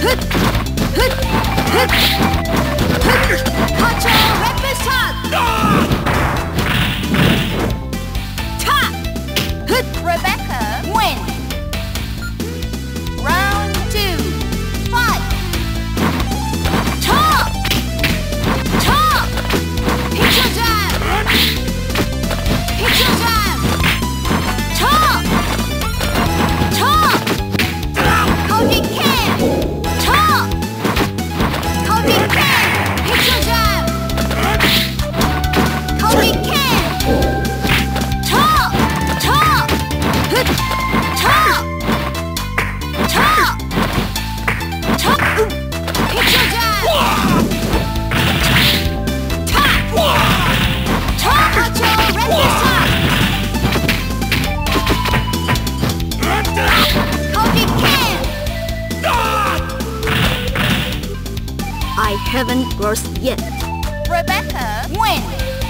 Rebecca win. Round 2, fight. Top. Hit your jab. Hit your jab. Top. Cody can. Top. Cody can. Hit your jab. Cody can. Top. Hit your jab. Got your reckless top. Cody can. I haven't lost yet. Rebecca win.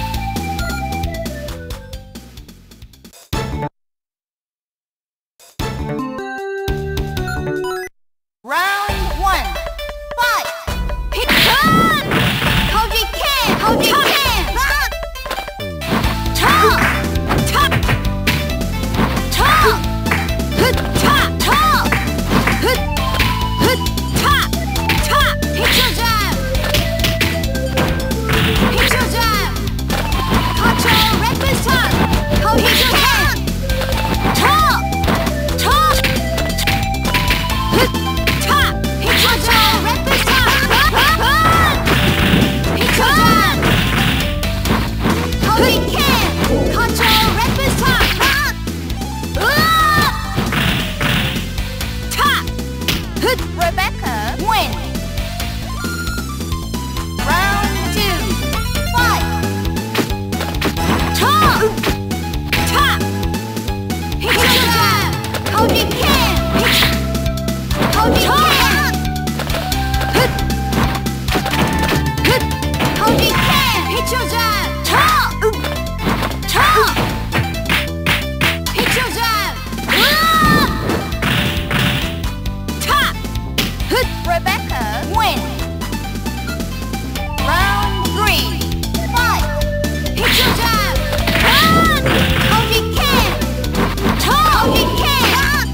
Round 1, fight. Hit turn. Cody can. Cody can. Top. Hit top. Hit your jab. Hit your jab. Cut your reckless top. Cody hit your jab. Top. Hit your jab. Reckless top. Hit your jab. Cody can. Cut your reckless top. Rebecca win. Round 2, fight. Top. Hit your jab. Cody can. Cody can. Cody can. Hit your jab. Top. Hit your jab. Rebecca win. Round 3, fight. Hit your jab. Cody can. Cody can.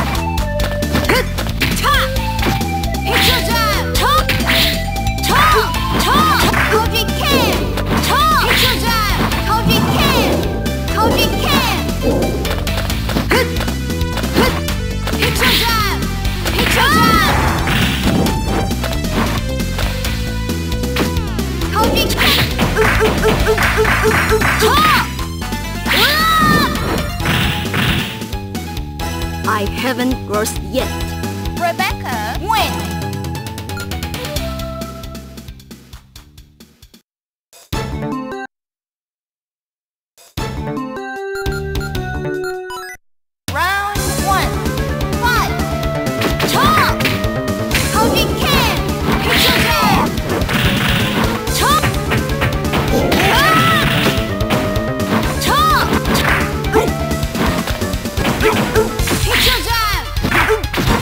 Hit your jab. Cody can. Hit your jab. Cody can. Cody can. Hit your jab. Hit your jab. Cody can. I haven't lost yet. Rebecca win. Round 1, fight. Top. Cody can. Hit your jab. Top. Hit your jab.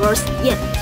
grossed yet.